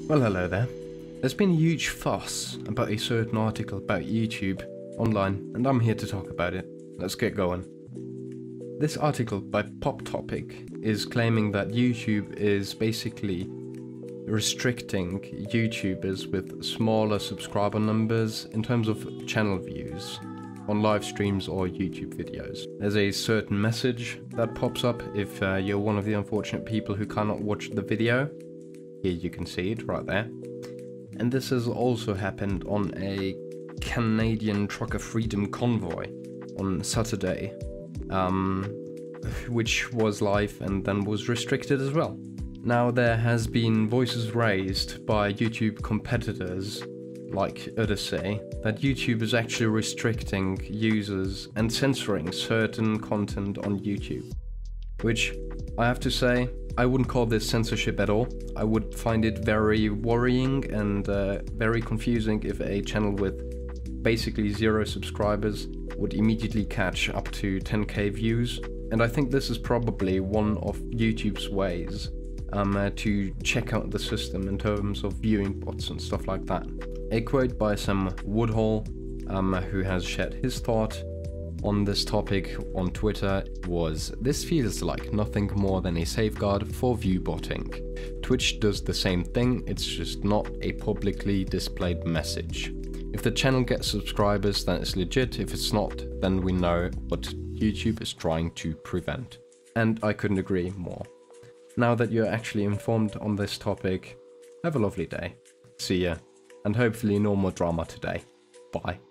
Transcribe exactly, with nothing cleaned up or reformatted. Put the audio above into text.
Well, hello there. There's been a huge fuss about a certain article about YouTube online, and I'm here to talk about it. Let's get going. This article by Pop Topic is claiming that YouTube is basically restricting YouTubers with smaller subscriber numbers in terms of channel views on live streams or YouTube videos. There's a certain message that pops up if uh, you're one of the unfortunate people who cannot watch the video. Here you can see it right there. And this has also happened on a Canadian Trucker Freedom Convoy on Saturday, um, which was live and then was restricted as well. Now there has been voices raised by YouTube competitors like Odyssey that YouTube is actually restricting users and censoring certain content on YouTube, which I have to say, I wouldn't call this censorship at all. I would find it very worrying and uh, very confusing if a channel with basically zero subscribers would immediately catch up to ten K views. And I think this is probably one of YouTube's ways um, uh, to check out the system in terms of viewing bots and stuff like that. A quote by Sam Woodhull, um, who has shared his thought on this topic on Twitter was, "This feels like nothing more than a safeguard for view botting. Twitch does the same thing, it's just not a publicly displayed message. If the channel gets subscribers, then it's legit. If it's not, then we know what YouTube is trying to prevent." And I couldn't agree more. Now that you're actually informed on this topic, have a lovely day. See ya, and hopefully no more drama today. Bye.